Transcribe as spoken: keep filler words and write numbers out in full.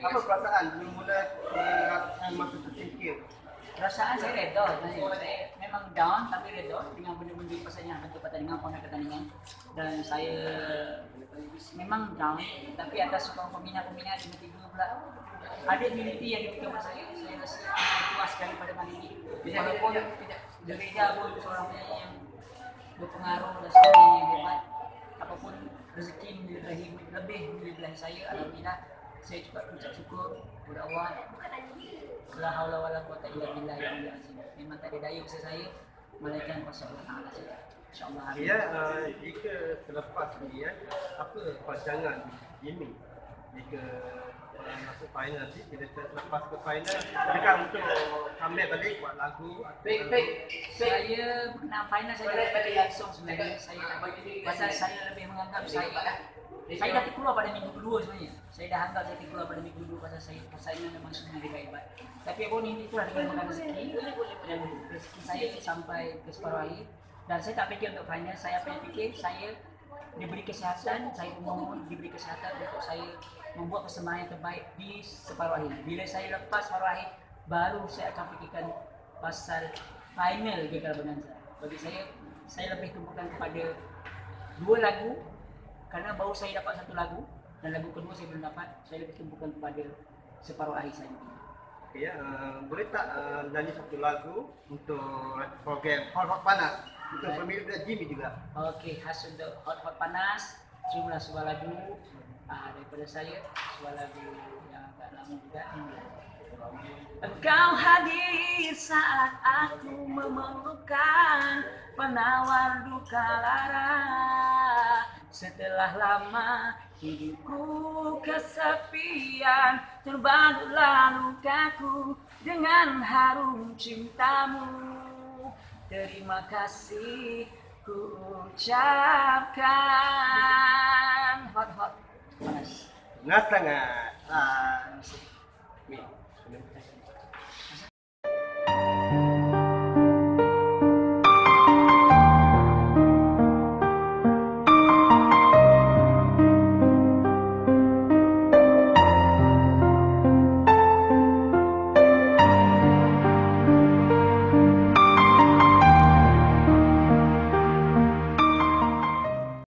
Apa perasaan belum mula uh, masuk terfikir? Perasaan saya reda, saya memang down tapi reda dengan benda-benda pasalnya bentuk pertandingan, pola pertandingan, dan saya memang down tapi atas sokongan peminat-peminat di tiga pula ada unity yang diberikan kepada saya, saya rasa puas sekali pada kali ini. Walaupun tidak berbeza pun seorang penyanyi yang berpengaruh dan seorang yang hebat, apapun rezeki lebih lebih belah saya, alhamdulillah saya juga ucap syukur kepada Allah. La haula wala quwwata illa billah ya azim. Memang tak ada daya usaha saya melainkan kuasa Allah Taala saja. Insya-Allah. Ya, uh, jika selepas ni ya, apa pandangan ini jika uh, masuk final nanti, bila selepas ke final, adakah untuk comeback balik buat lagu? Baik, baik. Saya nak final saya dah balik langsung sebenarnya. Saya tak bagi pasal saya lebih menganggap saya saya dah keluar pada minggu kedua sebenarnya. Saya dah anggap saya keluar pada minggu kedua pasal saya persaingan memang sebenarnya hebat. Tapi apa ni itulah dengan makan rezeki. Dan rezeki saya sampai ke separuh akhir. Dan saya tak fikir untuk final. Saya apa yang fikir, saya diberi kesihatan, saya memohon diberi kesihatan untuk saya membuat persembahan yang terbaik di separuh akhir. Bila saya lepas separuh akhir, baru saya akan fikirkan pasal final Gegara Bonanza. Bagi saya, saya lebih tumpukan kepada dua lagu. Kerana baru saya dapat satu lagu dan lagu kedua saya belum dapat, saya lebih tumpukan kepada separuh akhir saja. Okay, ya, uh, boleh tak uh, nyanyi satu lagu untuk program Hot Hot Panas untuk pemilik dan Jimmy juga? Okey, khas untuk Hot Hot Panas, terimalah sebuah lagu uh, daripada saya, sebuah lagu yang agak lama juga. Engkau hadir saat aku memerlukan penawar duka lara. Setelah lama hidupku kesepian, terbangunlah lukaku dengan harum cintamu. Terima kasih ku ucapkan. Hot hot panas. Sangat sangat. Ah,